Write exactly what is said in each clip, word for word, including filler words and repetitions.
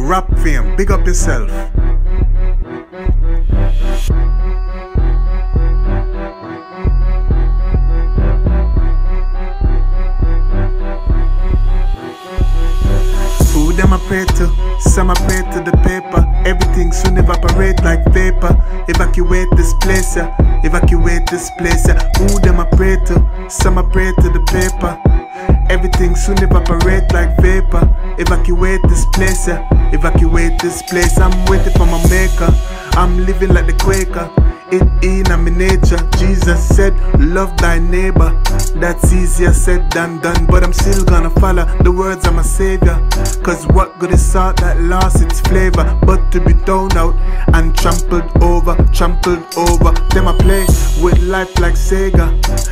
rap fame, big up yourself. Who them I pray to? Some I pray to the paper. Everything soon evaporate like vapor. Evacuate this place, yeah. Evacuate this place, yeah. Who them I pray to? Some I pray to the paper. Everything soon evaporate like vapor. Evacuate this place, yeah. Evacuate this place. I'm waiting for my maker. I'm living like the Quaker. It in my nature. Jesus said, love thy neighbor. That's easier said than done, but I'm still gonna follow the words of my savior. Cause what good is salt that lost its flavor, but to be thrown out and trampled over, trampled over. Them I play with life like Sega.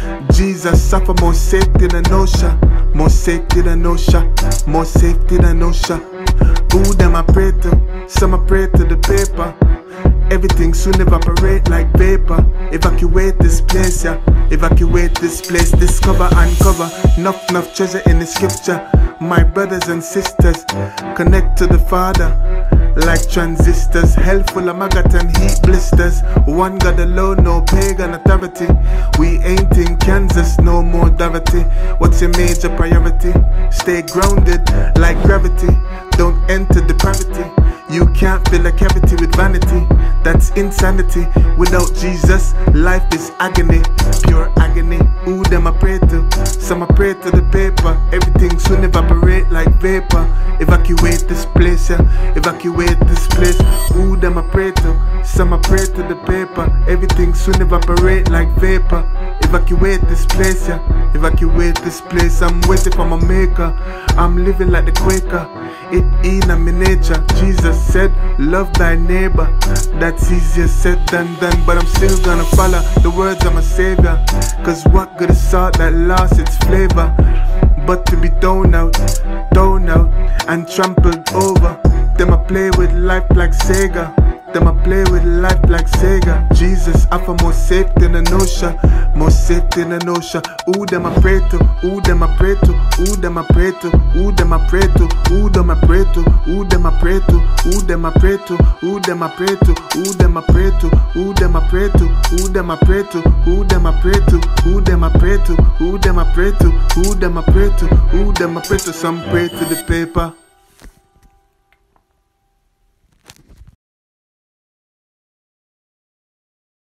Jesus suffer more safety than OSHA. More safety than OSHA. More safety than OSHA. Who them I pray to? Some I pray to the paper. Everything soon evaporate like vapor. Evacuate this place, yeah. Evacuate this place. Discover, uncover. Enough, enough treasure in the scripture. My brothers and sisters, connect to the Father like transistors. Hell full of maggot and heat blisters. One God alone, no pagan authority. We ain't in Kansas, no more Dorothy. What's your major priority? Stay grounded like gravity. Don't enter depravity. You can't fill a cavity with vanity. That's insanity. Without Jesus, life is agony. Pure agony. Who them I pray to? Some I pray to the paper. Everything soon evaporate like vapor. Evacuate this place, yeah. Evacuate this place. Who them I pray to? Some I pray to the paper. Everything soon evaporate like vapor. Evacuate this place, yeah. Evacuate this place. I'm waiting for my maker. I'm living like the Quaker. It in my nature. Jesus said, love thy neighbor. That's easier said than done, but I'm still gonna follow the words of my savior. Cause what good is salt that lost its flavor, but to be thrown out, thrown out and trampled over. Them I play with life like Sega. Them I play with life like Sega. Jesus offer more safety than OSHA. More safety than OSHA. Who them I pray to? Who them I pray to? Who them I pray to? Who them I pray to? Who them I pray to? Who them I pray to? Who them I pray to? Who them I pray to? Who them I pray to? Who them I pray to? Who them I pray to? Who them I pray to? Who them I pray to? Who them I pray to? Who them I pray to? Who them I pray to? Some pray to the paper.